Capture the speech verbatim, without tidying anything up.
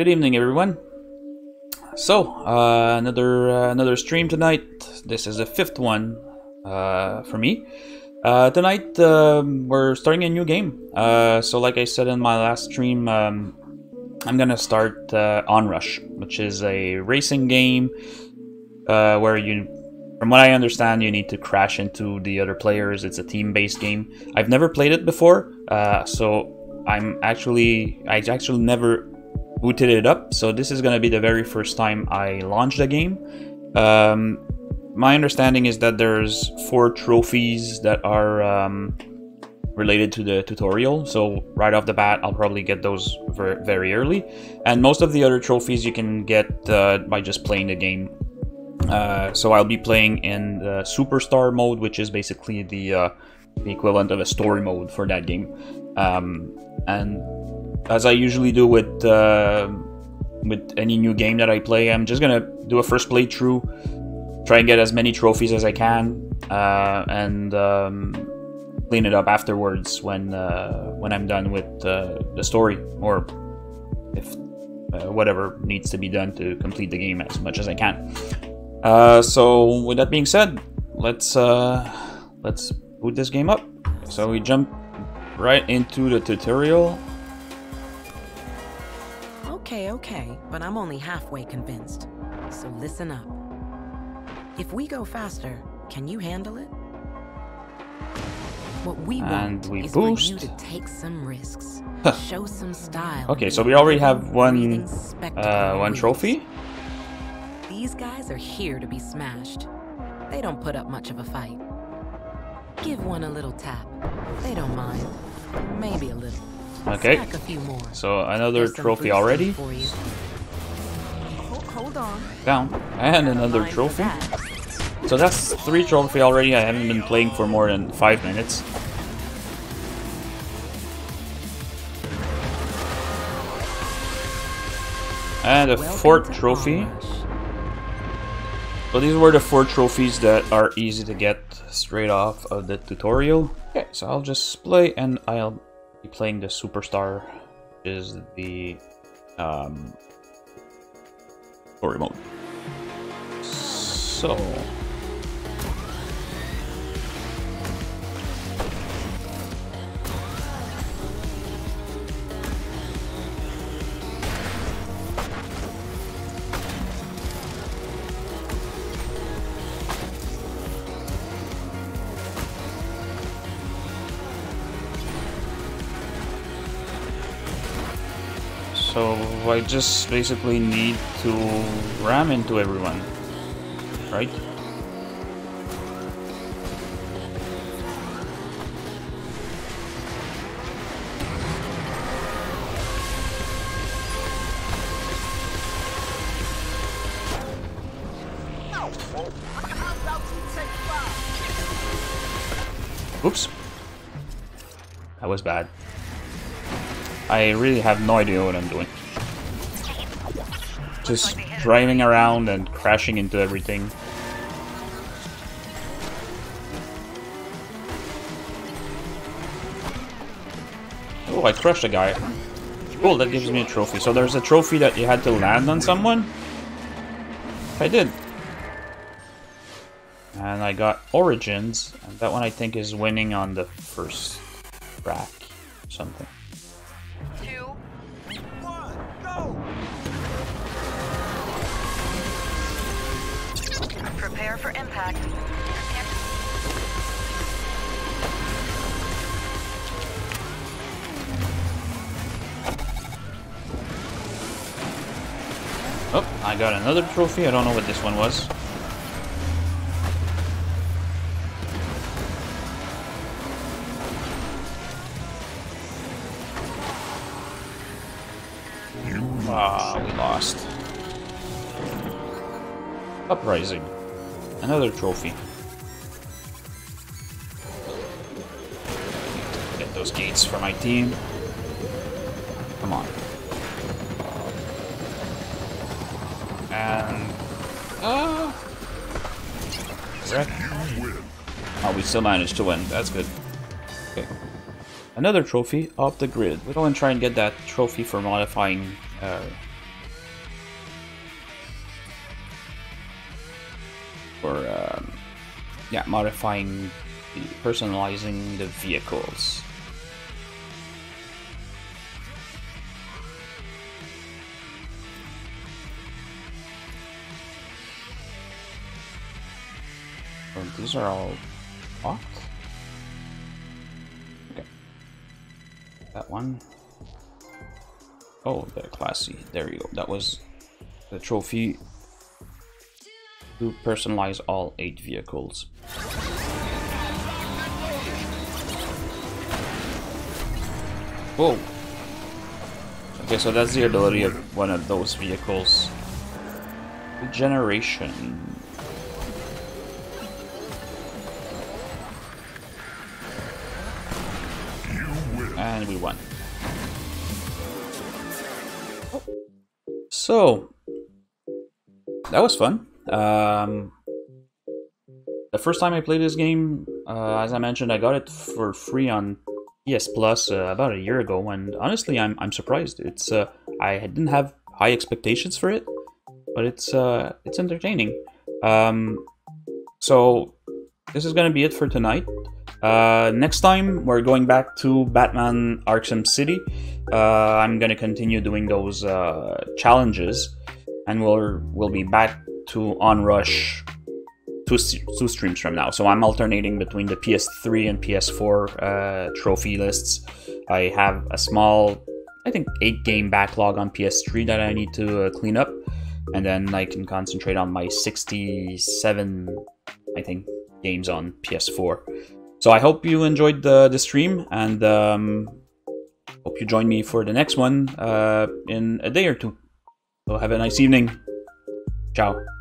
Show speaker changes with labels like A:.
A: Good evening, everyone. So, uh, another uh, another stream tonight. This is the fifth one uh, for me. Uh, tonight, um, we're starting a new game. Uh, so, like I said in my last stream, um, I'm gonna start uh, Onrush, which is a racing game uh, where you, from what I understand, you need to crash into the other players. It's a team-based game. I've never played it before, uh, so I'm actually I actually never booted it up, so this is going to be the very first time I launch the game. Um, my understanding is that there's four trophies that are um, related to the tutorial, so right off the bat I'll probably get those very, very early, and most of the other trophies you can get uh, by just playing the game. Uh, so I'll be playing in the Superstar mode, which is basically the, uh, the equivalent of a story mode for that game. Um, and as I usually do with uh, with any new game that I play, I'm just gonna do a first playthrough, try and get as many trophies as I can, uh, and um, clean it up afterwards when uh, when I'm done with uh, the story, or if uh, whatever needs to be done to complete the game as much as I can. Uh, so with that being said, let's uh, let's boot this game up. So we jump right into the tutorial.
B: Okay, okay, but I'm only halfway convinced. So listen up. If we go faster, can you handle it? What we
A: And
B: want
A: we
B: is
A: boost.
B: for you to take some risks, show some style.
A: Okay, so we already have one uh, one trophy.
B: These guys are here to be smashed. They don't put up much of a fight. Give one a little tap. They don't mind. Maybe a little.
A: Okay,
B: Stack a few more.
A: so another
B: There's some
A: trophy
B: free stuff
A: already.
B: for you. Hold, hold on.
A: Down. And another
B: Line for
A: trophy.
B: that.
A: So that's three trophy already. I haven't been playing for more than five minutes. And a
B: Welcome
A: fourth
B: to
A: trophy.
B: Onrush.
A: So these were the four trophies that are easy to get straight off of the tutorial. Okay, so I'll just play, and I'll be playing the Superstar, which is the um, story mode. So So I just basically need to ram into everyone, right? Oops. That was bad. I really have no idea what I'm doing. Just driving around and crashing into everything. Oh, I crushed a guy. Cool, that gives me a trophy. So there's a trophy that you had to land on someone? I did. And I got Origins, and that one I think is winning on the first track. Something.
C: Two, one, go! Prepare for impact.
A: Oh, I got another trophy. I don't know what this one was. Ah, we lost. Uprising. Another trophy. Get those gates for my team. Come on. And... Uh, wreck. Oh, we still managed to win. That's good. Okay. Another trophy off the grid. We'll go and try and get that trophy for modifying uh, for um, yeah, modifying, personalizing the vehicles. Oh, these are all locked. Okay, that one. Oh, they're classy. There you go. That was the trophy to personalize all eight vehicles. Whoa. Okay, so that's the ability of one of those vehicles. Regeneration. And we won. So that was fun. Um, the first time I played this game, uh, as I mentioned, I got it for free on P S Plus uh, about a year ago, and honestly, I'm I'm surprised. It's uh, I didn't have high expectations for it, but it's uh, it's entertaining. Um, so this is gonna be it for tonight. Uh, next time we're going back to Batman Arkham City. Uh, I'm gonna continue doing those uh, challenges, and we'll we'll be back to Onrush two, two streams from now. So I'm alternating between the P S three and P S four uh, trophy lists. I have a small, I think, eight game backlog on P S three that I need to uh, clean up, and then I can concentrate on my sixty-seven, I think, games on P S four. So I hope you enjoyed the, the stream, and um, hope you join me for the next one uh, in a day or two. So have a nice evening. Ciao.